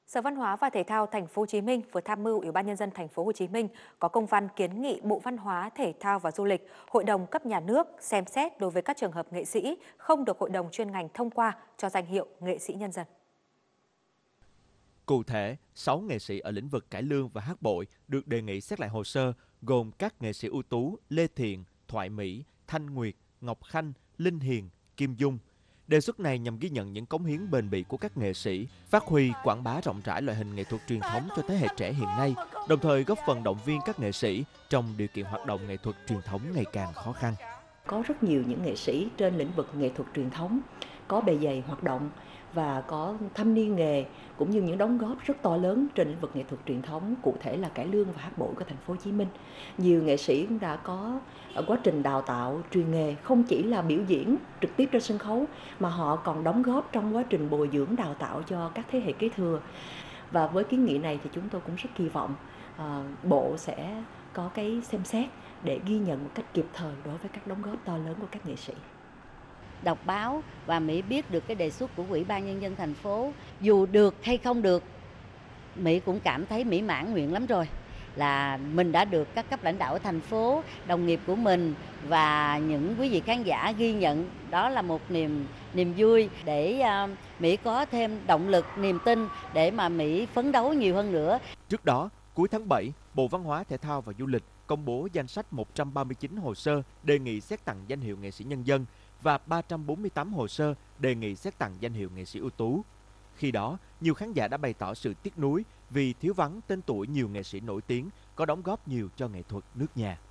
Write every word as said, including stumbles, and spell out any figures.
Sở Văn hóa và Thể thao Thành phố Hồ Chí Minh vừa tham mưu Ủy ban nhân dân Thành phố Hồ Chí Minh có công văn kiến nghị Bộ Văn hóa, Thể thao và Du lịch, Hội đồng cấp nhà nước xem xét đối với các trường hợp nghệ sĩ không được Hội đồng chuyên ngành thông qua cho danh hiệu nghệ sĩ nhân dân. Cụ thể, sáu nghệ sĩ ở lĩnh vực cải lương và hát bội được đề nghị xét lại hồ sơ, gồm các nghệ sĩ ưu tú Lê Thiện, Thoại Mỹ, Thanh Nguyệt, Ngọc Khanh, Linh Hiền, Kim Dung. Đề xuất này nhằm ghi nhận những cống hiến bền bỉ của các nghệ sĩ, phát huy, quảng bá rộng rãi loại hình nghệ thuật truyền thống cho thế hệ trẻ hiện nay, đồng thời góp phần động viên các nghệ sĩ trong điều kiện hoạt động nghệ thuật truyền thống ngày càng khó khăn. Có rất nhiều những nghệ sĩ trên lĩnh vực nghệ thuật truyền thống có bề dày hoạt động và có thâm niên nghề, cũng như những đóng góp rất to lớn trên lĩnh vực nghệ thuật truyền thống, cụ thể là cải lương và hát bội của Thành phố Hồ Chí Minh. Nhiều nghệ sĩ cũng đã có ở quá trình đào tạo truyền nghề, không chỉ là biểu diễn trực tiếp trên sân khấu mà họ còn đóng góp trong quá trình bồi dưỡng đào tạo cho các thế hệ kế thừa. Và với kiến nghị này thì chúng tôi cũng rất kỳ vọng uh, Bộ sẽ có cái xem xét để ghi nhận một cách kịp thời đối với các đóng góp to lớn của các nghệ sĩ. Đọc báo và Mỹ biết được cái đề xuất của Ủy ban Nhân dân thành phố, dù được hay không được, Mỹ cũng cảm thấy mỹ mãn nguyện lắm rồi. Là mình đã được các cấp lãnh đạo ở thành phố, đồng nghiệp của mình và những quý vị khán giả ghi nhận, đó là một niềm niềm vui để uh, Mỹ có thêm động lực, niềm tin để mà Mỹ phấn đấu nhiều hơn nữa. Trước đó, cuối tháng bảy, Bộ Văn hóa, Thể thao và Du lịch công bố danh sách một trăm ba mươi chín hồ sơ đề nghị xét tặng danh hiệu nghệ sĩ nhân dân và ba trăm bốn mươi tám hồ sơ đề nghị xét tặng danh hiệu nghệ sĩ ưu tú. Khi đó, nhiều khán giả đã bày tỏ sự tiếc nuối vì thiếu vắng tên tuổi nhiều nghệ sĩ nổi tiếng có đóng góp nhiều cho nghệ thuật nước nhà.